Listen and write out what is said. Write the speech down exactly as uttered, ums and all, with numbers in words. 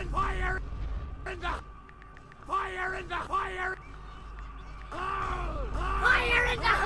and fire in the fire in the fire. Oh, oh. Fire in the